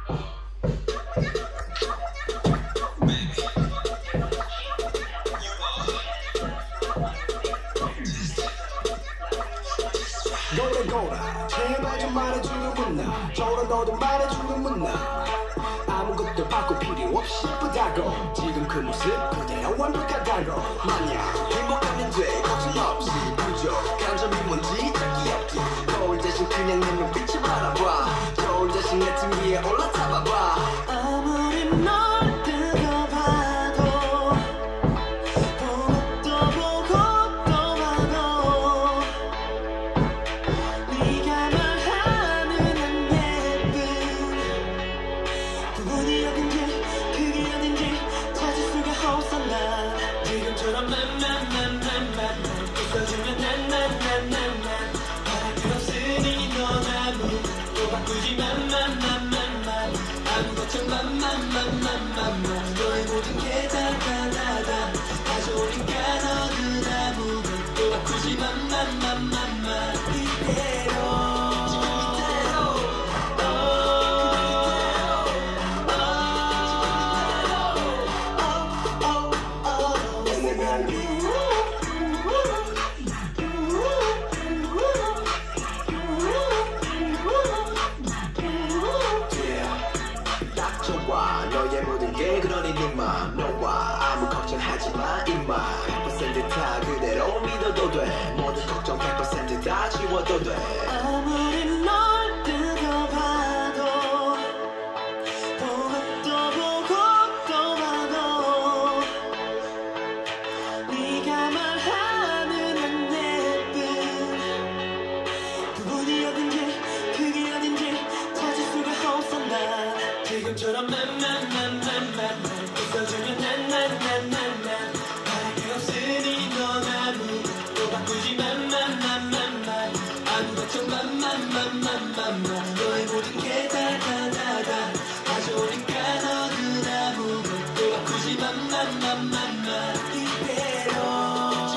노래고라 제발 좀 말해주는 문나 저런 너도 말해주는 문나 아무것도 바꿀 필요 없이 예쁘다고 지금 그 모습 그대로 완벽하다고 마냥 행복하면 돼 걱정 없이 부족한 점이 뭔지 찾기 없기 거울 대신 그냥 내 눈빛을 바라봐 거울 대신 내 등 위에 올라타봐봐 아무리 널 뜯어봐도 보고 또 보고 또 봐도 네가 말하는 안 예쁜 부분이 어딘지 그게 어딘지 찾을 수가 없어 나 지금처럼 맘맘맘맘맘 웃어주면 난난난난난 바랄 게 없으니 넌 아무도 바꾸지 맘맘맘맘맘 아무것도 맘맘맘맘맘 너의 모든 게 달달하다 가져오니까 너는 아무것도 바꾸지 맘맘맘맘맘 이대로 너의 모든 게 그러니 네 맘 너와 아무 걱정하지 마 임마 100% 다 그대로 믿어도 돼 모든 걱정 100% 다 지워도 돼 아무리 널 뜯어봐도 보고 또 보고 또 봐도 네가 말하는 안 예쁜 부분이 어딘지 그게 어딘지 찾을 수가 없어 나 지금처럼 맘맘맘맘맘 웃어주면 난난난난난 바랄 게 없으니 넌 아무것도 바꾸지 맘맘맘맘맘 아무것도 맘맘맘맘맘맘 너의 모든 게 달달하다 가져오니까 너는 아무것도 바꾸지 맘맘맘맘맘 이대로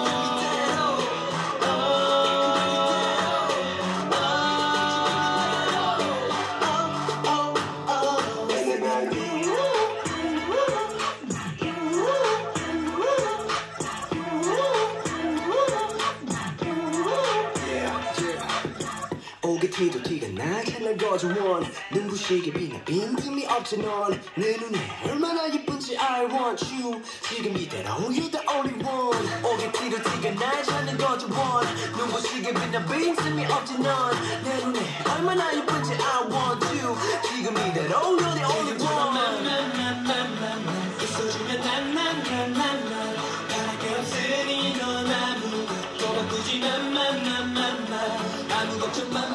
오게티도 티가 나잖아 거저원 눈부시게 빛나 빈틈이 없지 넌 내 눈에 얼마나 예쁜지 I want you 지금 이대로 You're the only one 오게티도 티가 나잖아 거저원 눈부시게 빛나 빈틈이 없지 넌 내 눈에 얼마나 예쁜지 I want you 지금 이대로 You're the only one 웃어주면 난난난난난 바랄 게 없으니 넌 아무것도 바꾸지 맘맘맘맘맘 아무것도 맘